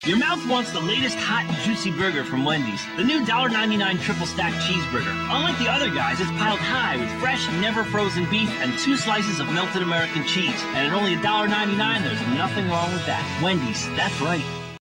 Your mouth wants the latest hot, juicy burger from Wendy's. The new $1.99 triple stack cheeseburger. Unlike the other guys, it's piled high with fresh, never frozen beef and 2 slices of melted American cheese. And at only $1.99, there's nothing wrong with that. Wendy's, that's right.